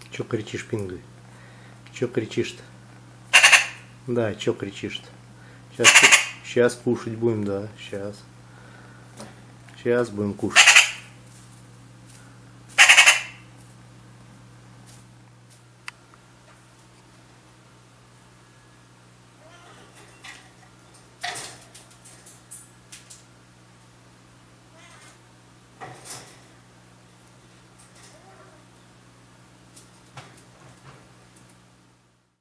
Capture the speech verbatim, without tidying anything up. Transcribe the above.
Че кричишь, Пингви? Че кричишь-то? Да, че кричишь-то? Сейчас, сейчас кушать будем, да, сейчас. Сейчас будем кушать.